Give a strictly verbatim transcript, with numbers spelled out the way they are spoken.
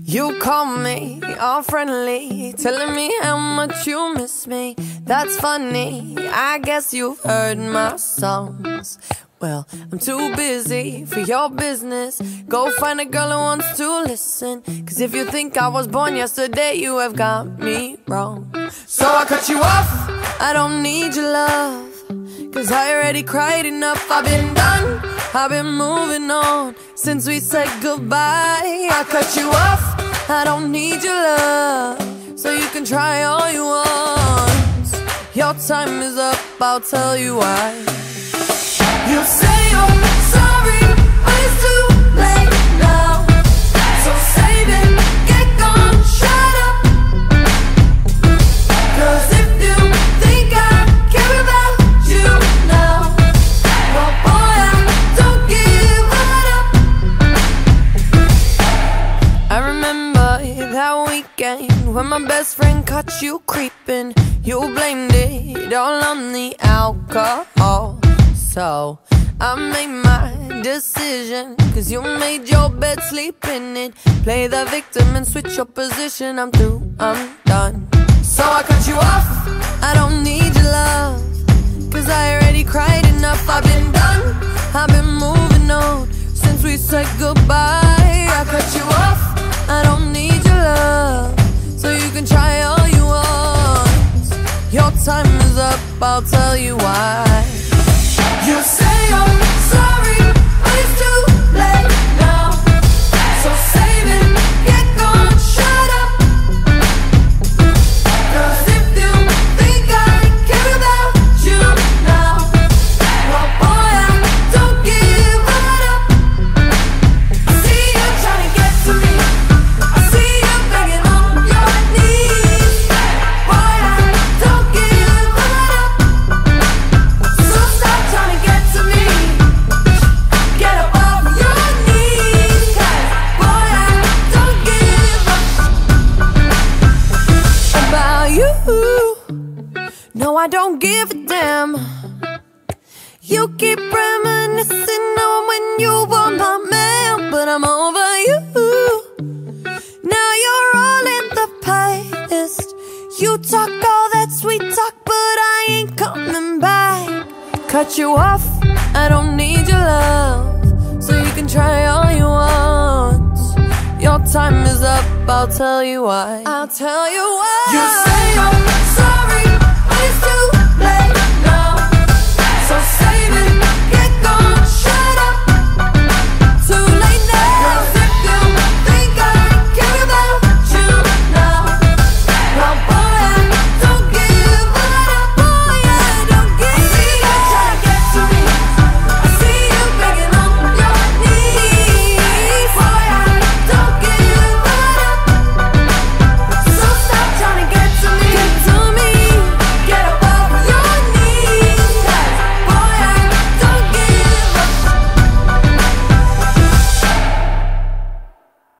You call me all friendly, telling me how much you miss me. That's funny, I guess you've heard my songs. Well, I'm too busy for your business. Go find a girl who wants to listen. Cause if you think I was born yesterday, you have got me wrong. So I cut you off, I don't need your love. Cause I already cried enough, I've been done, I've been moving on since we said goodbye. I cut you off, I don't need your love. So you can try all you want. Your time is up, I'll tell you why. You say you're sorry, but it's too late now. So save it, get gone, shut up. Cause if you think I care about you now, well boy, I don't give it up. I remember that weekend when my best friend caught you creeping. You blamed it all on the alcohol. So I made my decision, cause you made your bed, sleep in it. Play the victim and switch your position. I'm through, I'm done. So I cut you off, I don't need your love. Cause I already cried enough, I've been done, I've been moving on since we said goodbye. I cut you off, I don't need your love. So you can try all you want. Your time is up, I'll tell you why. You say you're sorry, but it's too late now. So save it, get gone, shut up. Cause if you think I care about you now, well boy, I don't give it up. I see you trying to get to me, I see you begging on your knees. Boy, I don't give it up. So stop trying to get to me, get up off your knees. Cause boy, I don't give up about you. No, I don't give a damn. You keep reminiscing on when you were my man, but I'm over you. Now you're all in the past. You talk all that sweet talk, but I ain't coming back. Cut you off, I don't need your love. So you can try all you want. Your time is up, I'll tell you why. I'll tell you why. You